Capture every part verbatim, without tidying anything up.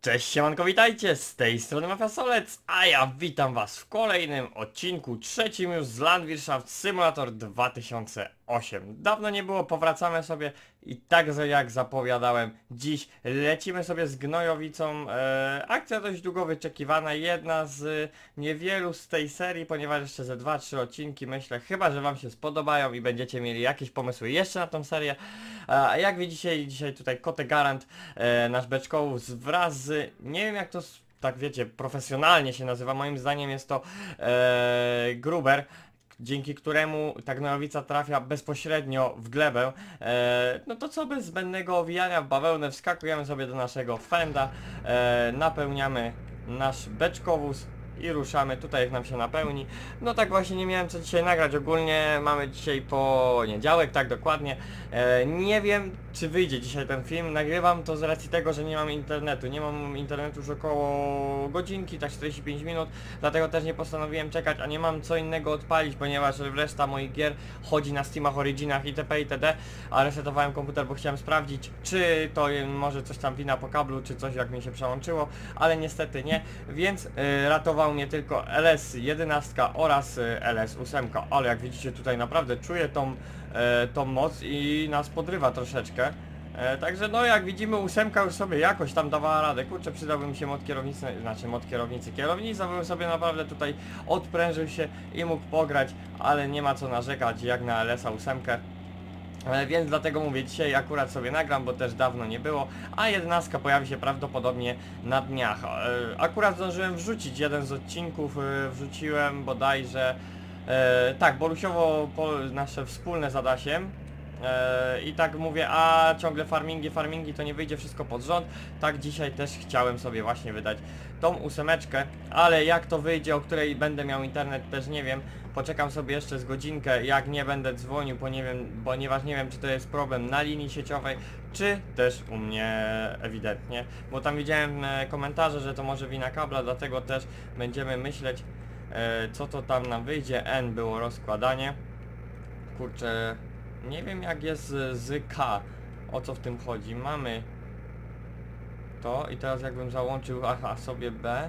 Cześć, siemanko, witajcie, z tej strony Mafia Solec, a ja witam was w kolejnym odcinku, trzecim już z Landwirtschaft Simulator dwa tysiące osiem. Dawno nie było, powracamy sobie i tak jak zapowiadałem, dziś lecimy sobie z Gnojowicą. E, akcja dość długo wyczekiwana, jedna z niewielu z tej serii, ponieważ jeszcze ze dwa trzy odcinki, myślę, chyba że wam się spodobają i będziecie mieli jakieś pomysły jeszcze na tą serię. A jak widzicie, dzisiaj tutaj Kote Garant, e, nasz beczkołów wraz z, nie wiem jak to tak wiecie, profesjonalnie się nazywa, moim zdaniem jest to e, Gruber, dzięki któremu ta gnojowica trafia bezpośrednio w glebę. E, no to co, bez zbędnego owijania w bawełnę wskakujemy sobie do naszego fenda, e, napełniamy nasz beczkowóz i ruszamy, tutaj jak nam się napełni. No tak właśnie nie miałem co dzisiaj nagrać, ogólnie mamy dzisiaj poniedziałek, tak dokładnie. E, nie wiem czy wyjdzie dzisiaj ten film, nagrywam to z racji tego, że nie mam internetu. Nie mam internetu już około godzinki, tak czterdzieści pięć minut, dlatego też nie postanowiłem czekać, a nie mam co innego odpalić, ponieważ reszta moich gier chodzi na Steamach, Originach itp. itd. A resetowałem komputer, bo chciałem sprawdzić, czy to może coś tam wina po kablu, czy coś jak mi się przełączyło, ale niestety nie, więc e, ratował mnie tylko L S jedenaście oraz L S osiem, ale jak widzicie tutaj naprawdę czuję tą, e, tą moc i nas podrywa troszeczkę. E, także no jak widzimy ósemka już sobie jakoś tam dawała radę. Kurczę, przydałby mi się mod kierownicy, znaczy mod kierownicy. Kierownica bym sobie naprawdę tutaj odprężył się i mógł pograć, ale nie ma co narzekać jak na L S osiem. E, więc dlatego mówię, dzisiaj akurat sobie nagram, bo też dawno nie było, a jedenastka pojawi się prawdopodobnie na dniach. E, akurat zdążyłem wrzucić jeden z odcinków, e, wrzuciłem bodajże, e, tak, Bolusiowo po, nasze wspólne z Adasiem. E, I tak mówię, a ciągle farmingi, farmingi, to nie wyjdzie wszystko pod rząd. Tak dzisiaj też chciałem sobie właśnie wydać tą ósemeczkę, ale jak to wyjdzie, o której będę miał internet, też nie wiem. Poczekam sobie jeszcze z godzinkę, jak nie będę dzwonił, bo nie wiem, ponieważ nie wiem czy to jest problem na linii sieciowej, czy też u mnie ewidentnie, bo tam widziałem e, komentarze, że to może wina kabla, dlatego też będziemy myśleć, e, co to tam nam wyjdzie. N było rozkładanie. Kurczę, nie wiem jak jest z, z K, o co w tym chodzi. Mamy to i teraz jakbym załączył, aha, sobie B.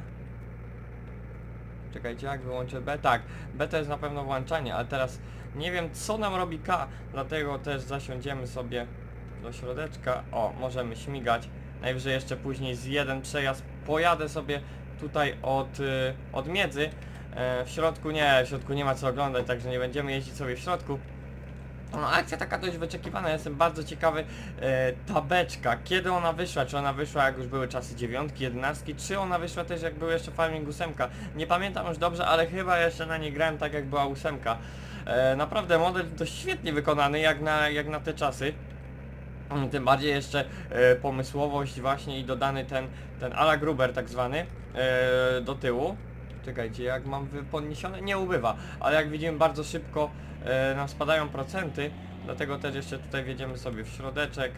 Czekajcie, jak wyłączę B? Tak, B to jest na pewno włączanie, ale teraz nie wiem co nam robi K, dlatego też zasiądziemy sobie do środeczka. O, możemy śmigać. Najwyżej jeszcze później z jeden przejazd pojadę sobie tutaj od, y, od miedzy. E, w środku nie, w środku nie ma co oglądać, także nie będziemy jeździć sobie w środku. No, akcja taka dość wyczekiwana, jestem bardzo ciekawy, e, ta beczka, kiedy ona wyszła, czy ona wyszła jak już były czasy dziewiątki, jedenastki, czy ona wyszła też jak był jeszcze Farming ósemka, nie pamiętam już dobrze, ale chyba jeszcze na nie grałem tak jak była ósemka. E, naprawdę model dość świetnie wykonany jak na, jak na te czasy. Tym bardziej jeszcze e, pomysłowość właśnie i dodany ten, ten ala Gruber tak zwany e, do tyłu. Czekajcie, jak mam podniesione? Nie ubywa, ale jak widzimy bardzo szybko e, nam spadają procenty, dlatego też jeszcze tutaj wjedziemy sobie w środeczek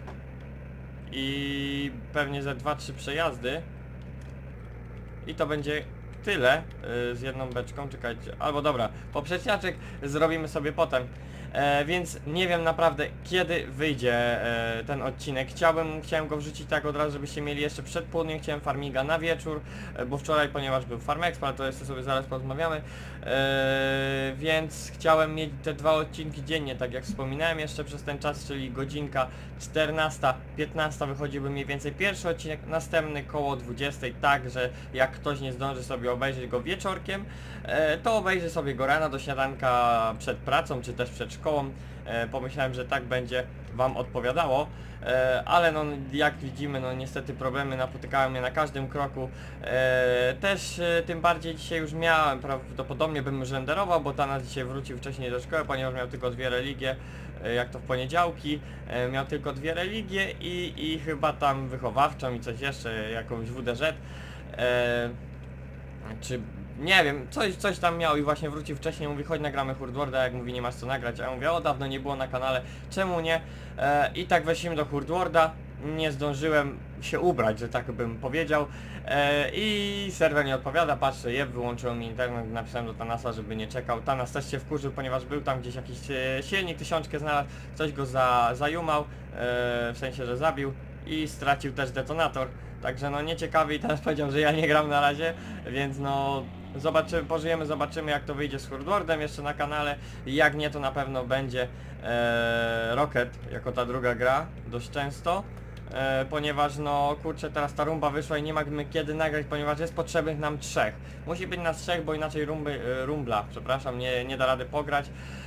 i pewnie ze dwa trzy przejazdy i to będzie tyle e, z jedną beczką. Czekajcie, albo dobra, poprzeczniaczek zrobimy sobie potem. E, więc nie wiem naprawdę kiedy wyjdzie e, ten odcinek. Chciałbym, chciałem go wrzucić tak od razu, żebyście mieli jeszcze przed południem. Chciałem farminga na wieczór, e, bo wczoraj, ponieważ był Farm Expo, ale to jeszcze sobie zaraz porozmawiamy, e, więc chciałem mieć te dwa odcinki dziennie, tak jak wspominałem jeszcze przez ten czas, czyli godzinka czternasta piętnasta wychodziłby mniej więcej pierwszy odcinek, następny koło dwudziestej, tak, że jak ktoś nie zdąży sobie obejrzeć go wieczorkiem, e, to obejrzy sobie go rano do śniadanka przed pracą, czy też przed szkołą. E, pomyślałem, że tak będzie wam odpowiadało, e, ale no jak widzimy, no niestety problemy napotykały mnie na każdym kroku. E, też e, tym bardziej dzisiaj już miałem, prawdopodobnie bym już renderował, bo Tanas dzisiaj wrócił wcześniej do szkoły, ponieważ miał tylko dwie religie, e, jak to w poniedziałki, e, miał tylko dwie religie i, i chyba tam wychowawczą i coś jeszcze, jakąś W D Z, e, czy nie wiem, coś, coś tam miał i właśnie wrócił wcześniej, mówi chodź nagramy Hurdworda, jak mówi nie masz co nagrać, a ja mówię o dawno nie było na kanale, czemu nie? E, I tak weszliśmy do Hurdworda, nie zdążyłem się ubrać, że tak bym powiedział, e, i serwer nie odpowiada, patrzę, je wyłączył mi internet, napisałem do Tanasa, żeby nie czekał. Tanas też się wkurzył, ponieważ był tam gdzieś jakiś e, silnik, tysiączkę znalazł, coś go za, zajumał, e, w sensie, że zabił i stracił też detonator. Także no nieciekawy i teraz powiedział, że ja nie gram na razie, więc no zobaczymy, pożyjemy, zobaczymy jak to wyjdzie z Hurdwardem jeszcze na kanale. I jak nie, to na pewno będzie e, Rocket jako ta druga gra dość często. E, ponieważ no kurczę, teraz ta rumba wyszła i nie mamy kiedy nagrać, ponieważ jest potrzebnych nam trzech. Musi być nas trzech, bo inaczej rumby, e, rumbla, przepraszam, nie, nie da rady pograć.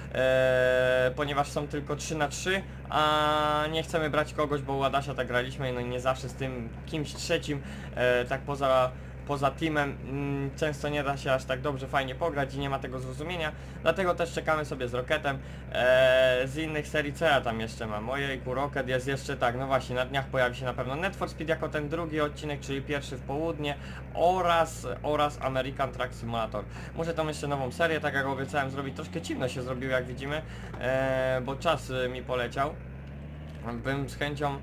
E, ponieważ są tylko trzy na trzy, a nie chcemy brać kogoś, bo u Adasia tak graliśmy, no i nie zawsze z tym kimś trzecim, e, tak poza poza teamem mm, często nie da się aż tak dobrze fajnie pograć i nie ma tego zrozumienia, dlatego też czekamy sobie z Rocketem. Eee, z innych serii co ja tam jeszcze mam? Ojejku, Rocket jest jeszcze tak, no właśnie, na dniach pojawi się na pewno Need for Speed jako ten drugi odcinek, czyli pierwszy w południe oraz, oraz American Truck Simulator. Muszę tam jeszcze nową serię, tak jak obiecałem zrobić, troszkę ciemno się zrobiło jak widzimy, eee, bo czas y, mi poleciał. Bym z chęcią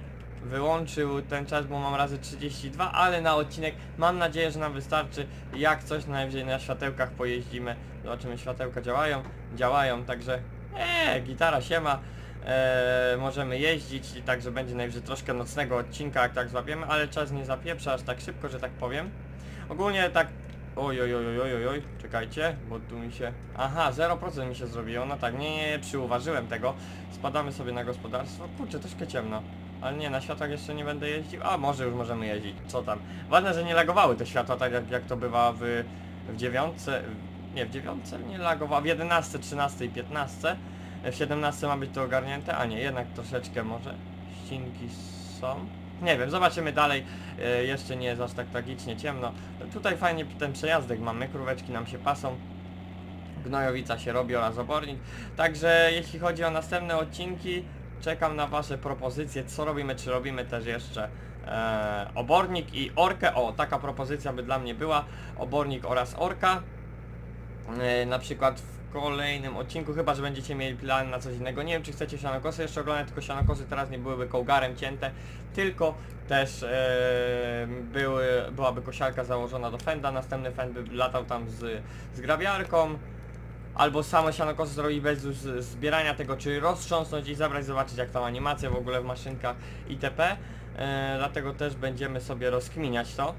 wyłączył ten czas, bo mam razy trzydzieści dwa, ale na odcinek mam nadzieję, że nam wystarczy. Jak coś, najwyżej na światełkach pojeździmy. Zobaczymy, światełka działają, działają, także eee, gitara siema. Eee, możemy jeździć i także będzie najwyżej troszkę nocnego odcinka, jak tak złapiemy, ale czas nie zapieprza aż tak szybko, że tak powiem. Ogólnie tak... Oj, oj, oj, oj, oj, oj, czekajcie, bo tu mi się... Aha, zero procent mi się zrobiło, no tak, nie, nie, nie, przyuważyłem tego. Spadamy sobie na gospodarstwo, kurczę, troszkę ciemno. Ale nie, na światłach jeszcze nie będę jeździł, a może już możemy jeździć, co tam. Ważne, że nie lagowały te światła, tak jak, jak to bywa w, w dziewiątce, nie, w dziewiątce nie lagowało, w jedenastce, trzynastce i piętnastce. W siedemnastce ma być to ogarnięte, a nie, jednak troszeczkę może ścinki są. Nie wiem, zobaczymy dalej, e, jeszcze nie jest aż tak tragicznie ciemno. Tutaj fajnie ten przejazdek mamy, króweczki nam się pasą. Gnojowica się robi oraz obornik. Także jeśli chodzi o następne odcinki, czekam na wasze propozycje, co robimy, czy robimy też jeszcze e, obornik i orkę. O, taka propozycja by dla mnie była, obornik oraz orka. E, na przykład w kolejnym odcinku, chyba że będziecie mieli plan na coś innego. Nie wiem, czy chcecie sianokosy jeszcze oglądać, tylko sianokosy teraz nie byłyby kołgarem cięte, tylko też e, były, byłaby kosiarka założona do fenda, następny fend by latał tam z, z grabiarką. Albo samo sianokosy zrobić bez zbierania tego, czy roztrząsnąć i zabrać, zobaczyć jak tam animacja w ogóle w maszynkach itp. E, dlatego też będziemy sobie rozkminiać to.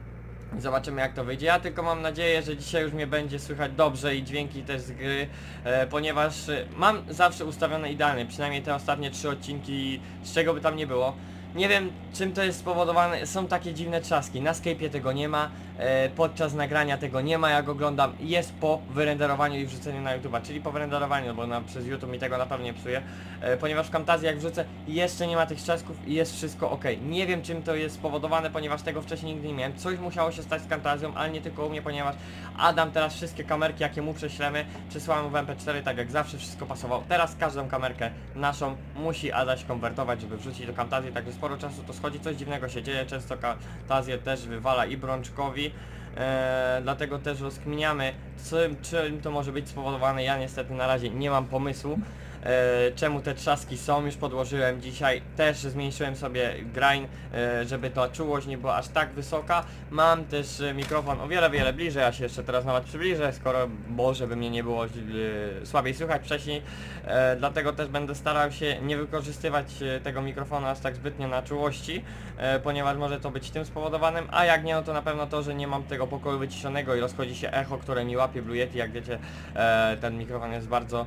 I zobaczymy jak to wyjdzie. Ja tylko mam nadzieję, że dzisiaj już mnie będzie słychać dobrze i dźwięki też z gry, e, ponieważ e, mam zawsze ustawione idealnie, przynajmniej te ostatnie trzy odcinki, z czego by tam nie było. Nie wiem czym to jest spowodowane, są takie dziwne trzaski, na Skype'ie tego nie ma, e, podczas nagrania tego nie ma, jak oglądam, jest po wyrenderowaniu i wrzuceniu na YouTube'a, czyli po wyrenderowaniu, bo na, przez YouTube mi tego na pewno nie psuje, e, ponieważ w Camtasie jak wrzucę jeszcze nie ma tych trzasków i jest wszystko ok. Nie wiem czym to jest spowodowane, ponieważ tego wcześniej nigdy nie miałem, coś musiało się stać z Camtasią, ale nie tylko u mnie, ponieważ Adam teraz wszystkie kamerki jakie mu prześlemy, przesyłamy w M P cztery, tak jak zawsze wszystko pasowało. Teraz każdą kamerkę naszą musi Adaś konwertować, żeby wrzucić do Camtasia, także sporo czasu to schodzi, coś dziwnego się dzieje, często Camtasia też wywala i Brączkowi, e, dlatego też rozkminiamy, czym, czym to może być spowodowane. Ja niestety na razie nie mam pomysłu, e, czemu te trzaski są, już podłożyłem dzisiaj, też zmniejszyłem sobie grain, e, żeby ta czułość nie była aż tak wysoka. Mam też e, mikrofon o wiele, wiele bliżej, ja się jeszcze teraz nawet przybliżę, skoro może by mnie nie było e, słabiej słychać wcześniej, e, dlatego też będę starał się nie wykorzystywać e, tego mikrofonu aż tak zbytnio na czułości, e, ponieważ może to być tym spowodowanym, a jak nie, no to na pewno to, że nie mam tego pokoju wyciszonego i rozchodzi się echo, które mi łapie Blue Yeti, jak wiecie, e, ten mikrofon jest bardzo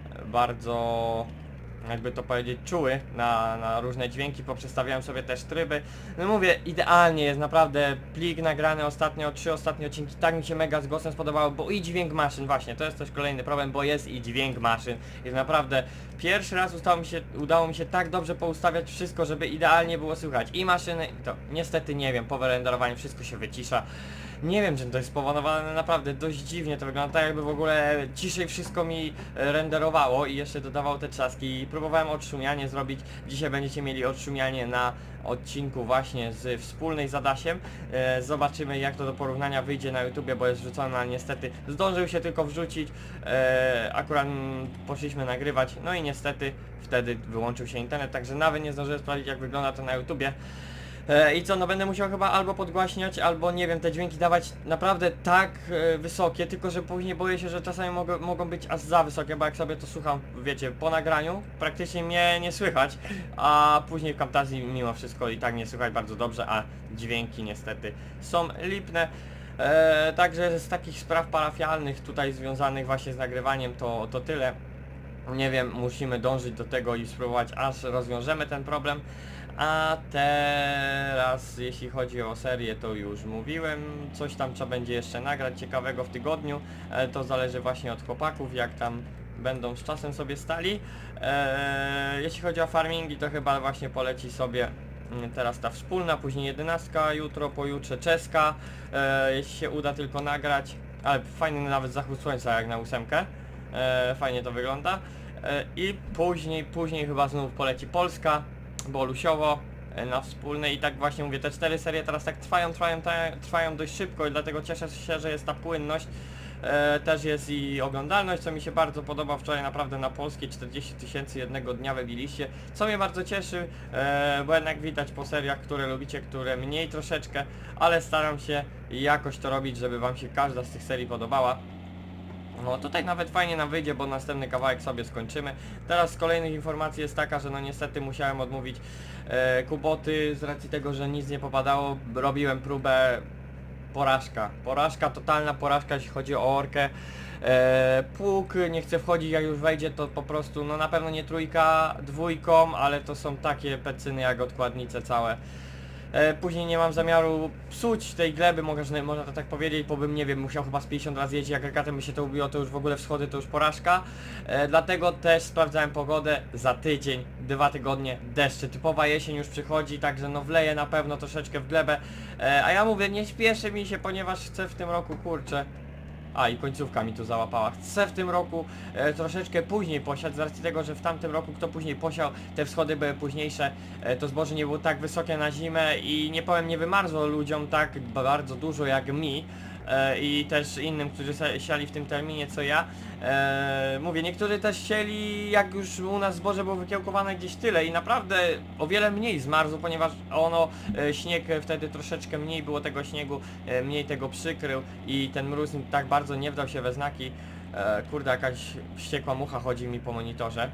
bardzo, jakby to powiedzieć, czuły na, na różne dźwięki, poprzestawiałem sobie też tryby. No mówię, idealnie jest, naprawdę plik nagrany ostatnio, trzy ostatnie odcinki, tak mi się mega z głosem spodobało, bo i dźwięk maszyn, właśnie, to jest też kolejny problem, bo jest i dźwięk maszyn. Jest naprawdę, pierwszy raz udało mi się, udało mi się tak dobrze poustawiać wszystko, żeby idealnie było słychać i maszyny, i to niestety nie wiem, po wyrenderowaniu wszystko się wycisza. Nie wiem czym to jest spowodowane, naprawdę dość dziwnie to wygląda, tak jakby w ogóle ciszej wszystko mi renderowało i jeszcze dodawało te trzaski. Próbowałem odszumianie zrobić, dzisiaj będziecie mieli odszumianie na odcinku właśnie z wspólnej z Adasiem. E, zobaczymy jak to do porównania wyjdzie na YouTubie, bo jest wrzucone, ale niestety zdążył się tylko wrzucić, e, akurat m, poszliśmy nagrywać, no i niestety wtedy wyłączył się internet, także nawet nie zdążyłem sprawdzić jak wygląda to na YouTubie. E, I co, no będę musiał chyba albo podgłaśniać, albo nie wiem, te dźwięki dawać naprawdę tak e, wysokie, tylko że później boję się, że czasami mogą, mogą być aż za wysokie, bo jak sobie to słucham, wiecie, po nagraniu, praktycznie mnie nie słychać, a później w Camtasia mimo wszystko i tak nie słychać bardzo dobrze, a dźwięki niestety są lipne. E, także z takich spraw parafialnych tutaj związanych właśnie z nagrywaniem to, to tyle. Nie wiem, musimy dążyć do tego i spróbować, aż rozwiążemy ten problem. A teraz jeśli chodzi o serię, to już mówiłem, coś tam trzeba będzie jeszcze nagrać ciekawego w tygodniu. E, to zależy właśnie od chłopaków, jak tam będą z czasem sobie stali. E, jeśli chodzi o farmingi, to chyba właśnie poleci sobie teraz ta wspólna, później jedenastka, jutro, pojutrze czeska, e, jeśli się uda tylko nagrać, ale fajny nawet zachód słońca jak na ósemkę, e, fajnie to wygląda, e, i później, później chyba znów poleci Polska, Bolusiowo, e, na wspólnej i tak właśnie mówię, te cztery serie teraz tak trwają, trwają, trwają dość szybko i dlatego cieszę się, że jest ta płynność. E, też jest i oglądalność, co mi się bardzo podoba. Wczoraj naprawdę na polskiej czterdzieści tysięcy jednego dnia wybiliście, co mnie bardzo cieszy, e, bo jednak widać po seriach, które lubicie, które mniej troszeczkę, ale staram się jakoś to robić, żeby wam się każda z tych serii podobała. No tutaj nawet fajnie nam wyjdzie, bo następny kawałek sobie skończymy. Teraz z kolejnych informacji jest taka, że no niestety musiałem odmówić e, Kuboty z racji tego, że nic nie popadało. Robiłem próbę. Porażka, porażka, totalna porażka, jeśli chodzi o orkę. Eee, pług nie chce wchodzić, jak już wejdzie to po prostu, no na pewno nie trójka, dwójką, ale to są takie pecyny jak odkładnice całe. E, później nie mam zamiaru psuć tej gleby, można, można to tak powiedzieć, bo bym, nie wiem, musiał chyba z pięćdziesiąt razy jeździć, jak agregatem by się to ubiło, to już w ogóle wschody to już porażka. E, dlatego też sprawdzałem pogodę za tydzień, dwa tygodnie, deszcze, typowa jesień już przychodzi, także no wleję na pewno troszeczkę w glebę. E, a ja mówię, nie śpieszy mi się, ponieważ chcę w tym roku, kurczę, a i końcówka mi tu załapała. Chcę w tym roku e, troszeczkę później posiać, z racji tego, że w tamtym roku kto później posiał, te wschody były późniejsze, e, to zboże nie było tak wysokie na zimę i nie powiem, nie wymarzło ludziom tak bardzo dużo jak mi. I też innym, którzy siali w tym terminie co ja. E, mówię, niektórzy też sieli, jak już u nas zboże było wykiełkowane gdzieś tyle i naprawdę o wiele mniej zmarzło, ponieważ ono, e, śnieg wtedy troszeczkę mniej było tego śniegu, e, mniej tego przykrył i ten mróz tak bardzo nie wdał się we znaki. E, kurde, jakaś wściekła mucha chodzi mi po monitorze.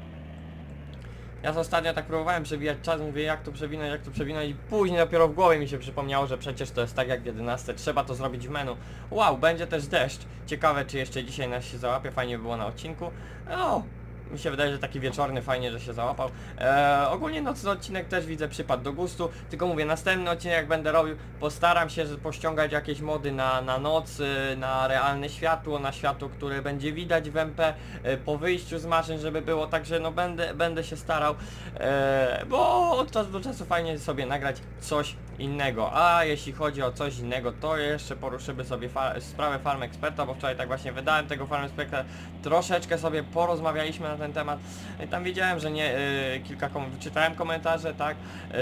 Ja ostatnio tak próbowałem przebijać czas, mówię jak to przewinąć, jak to przewinąć i później dopiero w głowie mi się przypomniało, że przecież to jest tak jak w jedenastce, trzeba to zrobić w menu. Wow, będzie też deszcz. Ciekawe, czy jeszcze dzisiaj nas się załapie, fajnie by było na odcinku. No, mi się wydaje, że taki wieczorny fajnie, że się załapał. Eee, ogólnie nocny odcinek też widzę przypadł do gustu, tylko mówię, następny odcinek jak będę robił, postaram się pościągać jakieś mody na, na noc, na realne światło, na światło, które będzie widać w M P po wyjściu z maszyn, żeby było, także no będę, będę się starał, eee, bo od czasu do czasu fajnie sobie nagrać coś innego. A jeśli chodzi o coś innego, to jeszcze poruszymy sobie fa sprawę Farm Experta, bo wczoraj tak właśnie wydałem tego Farm Experta, troszeczkę sobie porozmawialiśmy na ten temat. I tam widziałem, że nie, yy, kilka kom czytałem komentarze, tak,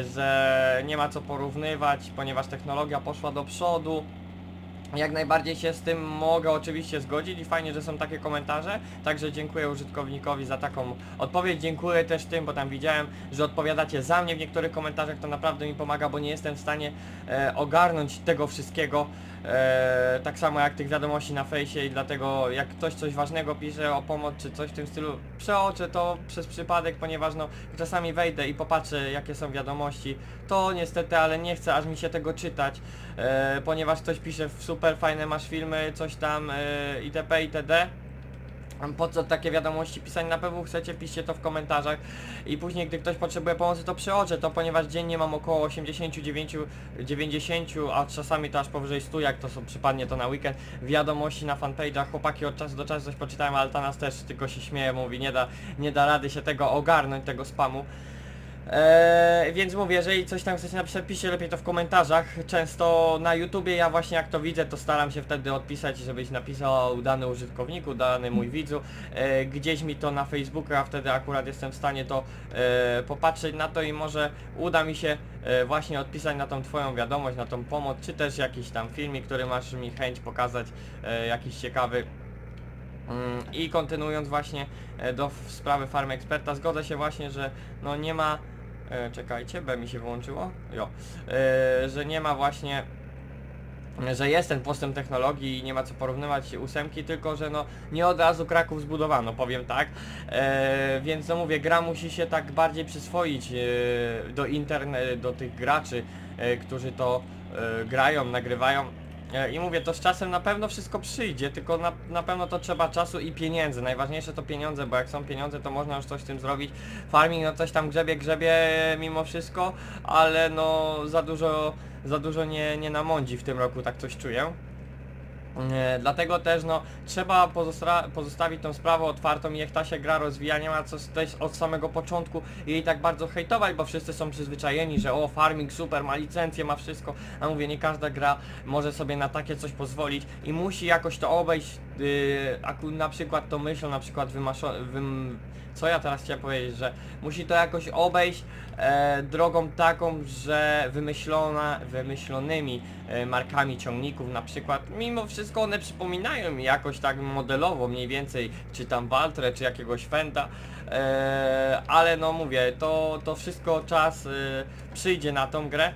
że nie ma co porównywać, ponieważ technologia poszła do przodu. Jak najbardziej się z tym mogę oczywiście zgodzić i fajnie, że są takie komentarze, także dziękuję użytkownikowi za taką odpowiedź, dziękuję też tym, bo tam widziałem, że odpowiadacie za mnie w niektórych komentarzach, to naprawdę mi pomaga, bo nie jestem w stanie e, ogarnąć tego wszystkiego, e, tak samo jak tych wiadomości na fejsie i dlatego jak ktoś coś ważnego pisze o pomoc czy coś w tym stylu, przeoczę to przez przypadek, ponieważ no czasami wejdę i popatrzę jakie są wiadomości, to niestety, ale nie chcę aż mi się tego czytać, e, ponieważ ktoś pisze w super fajne masz filmy, coś tam e, itp. itd. Po co takie wiadomości pisać? Na pewno chcecie, piszcie to w komentarzach i później gdy ktoś potrzebuje pomocy to przeoczę to, ponieważ dziennie mam około osiemdziesiąt dziewięćdziesiąt, a czasami to aż powyżej stu, jak to są, przypadnie to na weekend, wiadomości na fanpage'ach, chłopaki od czasu do czasu coś poczytałem, ale ta nas też tylko się śmieje, mówi nie da, nie da rady się tego ogarnąć, tego spamu. Eee, więc mówię, jeżeli coś tam chcecie napisać, piszcie lepiej to w komentarzach. Często na YouTubie ja właśnie jak to widzę, to staram się wtedy odpisać, żebyś napisał dany użytkowniku, dany mój widzu. Eee, gdzieś mi to na Facebooku, a wtedy akurat jestem w stanie to e, popatrzeć na to i może uda mi się e, właśnie odpisać na tą twoją wiadomość, na tą pomoc, czy też jakiś tam filmik, który masz mi chęć pokazać, e, jakiś ciekawy. I kontynuując właśnie do sprawy Farm Experta, zgodzę się właśnie, że no nie ma E, czekajcie, B mi się wyłączyło. Jo. E, że nie ma właśnie, że jest ten postęp technologii i nie ma co porównywać ósemki, tylko że no nie od razu Kraków zbudowano, powiem tak. E, więc no mówię, gra musi się tak bardziej przyswoić e, do internet, do tych graczy, e, którzy to e, grają, nagrywają. E, I mówię, to z czasem na pewno wszystko przyjdzie, tylko na, na pewno to trzeba czasu i pieniędzy. Najważniejsze to pieniądze, bo jak są pieniądze, to można już coś z tym zrobić. Farming, no coś tam grzebie, grzebie mimo wszystko, ale no za dużo, za dużo nie, nie namądzi w tym roku, tak coś czuję. E, dlatego też no trzeba pozostra pozostawić tą sprawę otwartą i jak ta się gra rozwija, nie ma co też od samego początku jej tak bardzo hejtować, bo wszyscy są przyzwyczajeni, że o, farming super, ma licencję, ma wszystko, a mówię, nie każda gra może sobie na takie coś pozwolić i musi jakoś to obejść, yy, na przykład to myślą, na przykład wym co ja teraz chciałem powiedzieć, że musi to jakoś obejść e, drogą taką, że wymyślona, wymyślonymi e, markami ciągników na przykład, mimo wszystko one przypominają mi jakoś tak modelowo mniej więcej, czy tam Valtre, czy jakiegoś Fenda, e, ale no mówię, to, to wszystko czas e, przyjdzie na tą grę.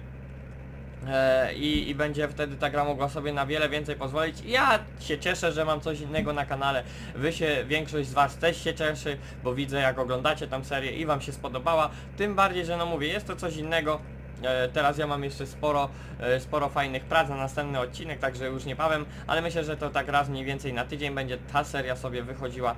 E, i, I będzie wtedy ta gra mogła sobie na wiele więcej pozwolić. Ja się cieszę, że mam coś innego na kanale. Wy się, większość z was też się cieszy, bo widzę jak oglądacie tam serię i wam się spodobała. Tym bardziej, że no mówię, jest to coś innego. E, teraz ja mam jeszcze sporo, e, sporo fajnych prac na następny odcinek, także już niebawem, ale myślę, że to tak raz mniej więcej na tydzień będzie ta seria sobie wychodziła.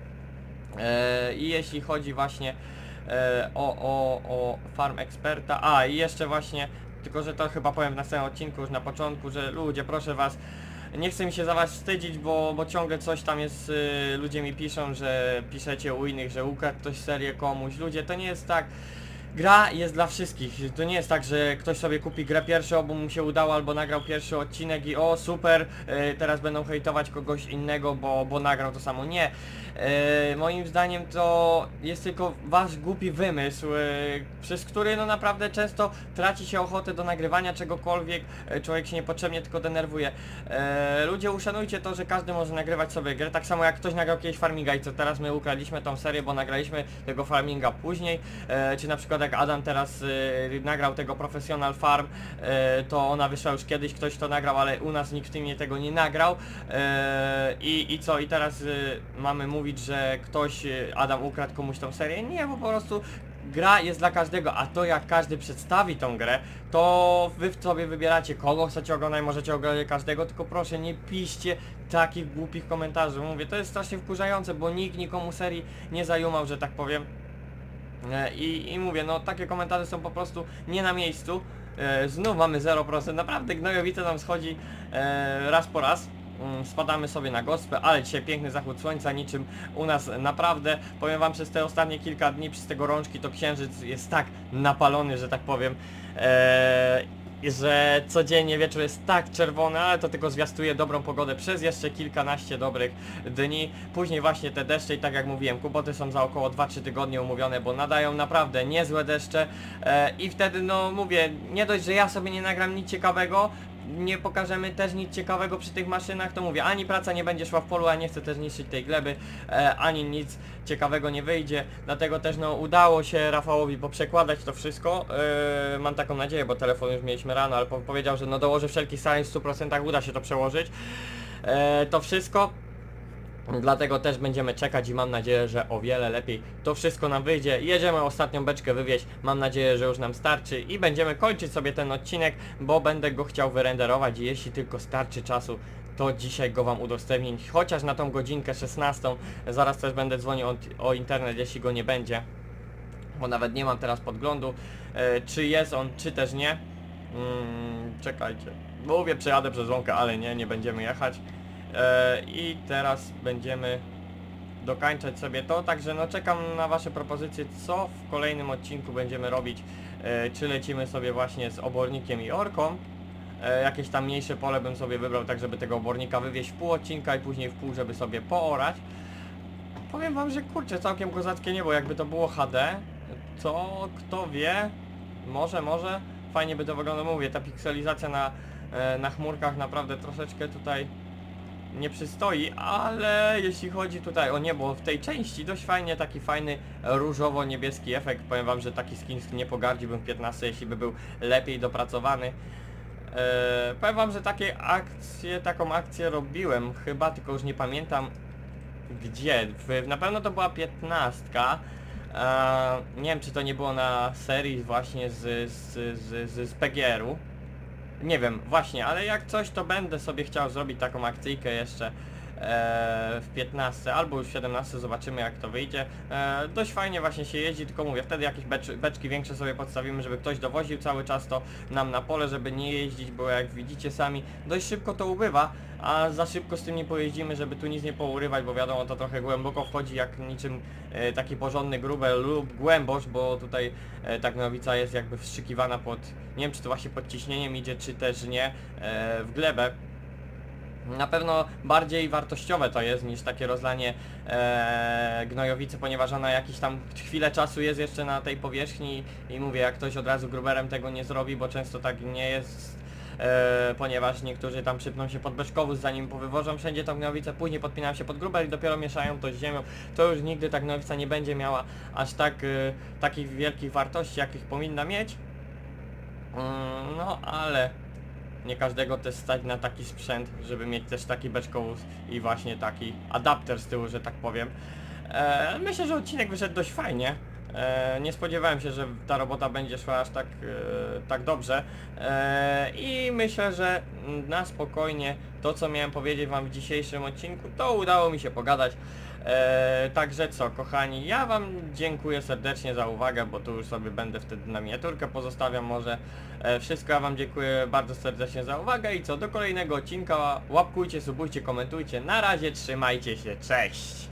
E, I jeśli chodzi właśnie e, o, o, o Farm Experta, a i jeszcze właśnie, tylko że to chyba powiem w następnym odcinku już na początku, że ludzie, proszę was, nie chcę mi się za was wstydzić, bo, bo ciągle coś tam jest, y, ludzie mi piszą, że piszecie u innych, że ukradł ktoś serię komuś. Ludzie, to nie jest tak. Gra jest dla wszystkich, to nie jest tak, że ktoś sobie kupi grę pierwszą, bo mu się udało, albo nagrał pierwszy odcinek i o super, y, teraz będą hejtować kogoś innego, bo, bo nagrał to samo. Nie. E, moim zdaniem to jest tylko wasz głupi wymysł, e, przez który no naprawdę często traci się ochotę do nagrywania czegokolwiek, e, człowiek się niepotrzebnie tylko denerwuje. E, ludzie, uszanujcie to, że każdy może nagrywać sobie grę, tak samo jak ktoś nagrał kiedyś Farminga i co teraz my ukradliśmy tą serię, bo nagraliśmy tego Farminga później, e, czy na przykład jak Adam teraz e, nagrał tego Professional Farm, e, to ona wyszła już kiedyś, ktoś to nagrał, ale u nas nikt w tym tego nie nagrał, e, i, i co, i teraz e, mamy mówić, że ktoś, Adam, ukradł komuś tą serię. Nie, bo po prostu gra jest dla każdego, a to jak każdy przedstawi tą grę, to wy sobie wybieracie, kogo chcecie oglądać, możecie oglądać każdego, tylko proszę nie piszcie takich głupich komentarzy. Mówię, to jest strasznie wkurzające, bo nikt nikomu serii nie zajumał, że tak powiem. I, i mówię, no takie komentarze są po prostu nie na miejscu. Znów mamy zero procent, naprawdę gnojowice nam schodzi raz po raz. Spadamy sobie na gospę, ale dzisiaj piękny zachód słońca, niczym u nas naprawdę. Powiem wam, przez te ostatnie kilka dni, przez te gorączki, to księżyc jest tak napalony, że tak powiem, eee, że codziennie wieczór jest tak czerwony, ale to tylko zwiastuje dobrą pogodę przez jeszcze kilkanaście dobrych dni. Później właśnie te deszcze i tak jak mówiłem, kłopoty są za około dwa trzy tygodnie umówione, bo nadają naprawdę niezłe deszcze, eee, i wtedy no mówię, nie dość, że ja sobie nie nagram nic ciekawego, nie pokażemy też nic ciekawego przy tych maszynach, to mówię, ani praca nie będzie szła w polu, a nie chcę też niszczyć tej gleby, e, ani nic ciekawego nie wyjdzie, dlatego też no udało się Rafałowi poprzekładać to wszystko, e, mam taką nadzieję, bo telefon już mieliśmy rano, ale po powiedział, że no dołoży wszelkich starań, w stu procentach uda się to przełożyć, e, to wszystko. Dlatego też będziemy czekać i mam nadzieję, że o wiele lepiej to wszystko nam wyjdzie. Jedziemy ostatnią beczkę wywieźć, mam nadzieję, że już nam starczy i będziemy kończyć sobie ten odcinek, bo będę go chciał wyrenderować i jeśli tylko starczy czasu, to dzisiaj go wam udostępnić, chociaż na tą godzinkę szesnastą. Zaraz też będę dzwonił o, o internet, jeśli go nie będzie, bo nawet nie mam teraz podglądu, e, czy jest on, czy też nie. Hmm, czekajcie, mówię, przejadę przez łąkę, ale nie, nie będziemy jechać. I teraz będziemy dokończać sobie to, także no czekam na wasze propozycje, co w kolejnym odcinku będziemy robić, e, czy lecimy sobie właśnie z obornikiem i orką, e, jakieś tam mniejsze pole bym sobie wybrał, tak żeby tego obornika wywieźć w pół odcinka i później w pół, żeby sobie poorać. Powiem wam, że kurczę, całkiem kozackie niebo, jakby to było H D, to kto wie, może, może, fajnie by to wyglądało, mówię, ta pikselizacja na, e, na chmurkach naprawdę troszeczkę tutaj nie przystoi, ale jeśli chodzi tutaj o niebo w tej części, dość fajnie, taki fajny różowo-niebieski efekt. Powiem wam, że taki skin nie pogardziłbym w piętnaście, jeśli by był lepiej dopracowany. Eee, powiem wam, że takie akcje, taką akcję robiłem chyba, tylko już nie pamiętam gdzie. W, na pewno to była piętnastka. Eee, nie wiem, czy to nie było na serii właśnie z, z, z, z, z P G R-u. Nie wiem, właśnie, ale jak coś, to będę sobie chciał zrobić taką akcyjkę jeszcze e, w piętnaście albo już w siedemnaście, zobaczymy jak to wyjdzie. E, dość fajnie właśnie się jeździ, tylko mówię, wtedy jakieś becz, beczki większe sobie podstawimy, żeby ktoś dowoził cały czas to nam na pole, żeby nie jeździć, bo jak widzicie sami, dość szybko to ubywa, a za szybko z tym nie pojeździmy, żeby tu nic nie pourywać, bo wiadomo, to trochę głęboko wchodzi, jak niczym e, taki porządny grubel lub głębosz, bo tutaj e, ta gnojowica jest jakby wstrzykiwana pod, nie wiem czy to właśnie pod ciśnieniem idzie, czy też nie, e, w glebę. Na pewno bardziej wartościowe to jest niż takie rozlanie e, gnojowicy, ponieważ ona jakiś tam chwilę czasu jest jeszcze na tej powierzchni i mówię, jak ktoś od razu gruberem tego nie zrobi, bo często tak nie jest, e, ponieważ niektórzy tam przypną się pod beczkowóz, zanim powywożą wszędzie tą gnojowicę, później podpinają się pod gruber i dopiero mieszają to z ziemią, to już nigdy ta gnojowica nie będzie miała aż tak e, takich wielkich wartości, jakich powinna mieć. Mm, no ale nie każdego też stać na taki sprzęt, żeby mieć też taki beczkowóz i właśnie taki adapter z tyłu, że tak powiem. E, myślę, że odcinek wyszedł dość fajnie. E, nie spodziewałem się, że ta robota będzie szła aż tak, e, tak dobrze. E, I myślę, że na spokojnie to, co miałem powiedzieć wam w dzisiejszym odcinku, to udało mi się pogadać. E, także co, kochani, ja wam dziękuję serdecznie za uwagę, bo tu już sobie będę wtedy na miniaturkę pozostawiam może. E, wszystko ja wam dziękuję bardzo serdecznie za uwagę i co, do kolejnego odcinka, łapkujcie, subujcie, komentujcie, na razie, trzymajcie się, cześć!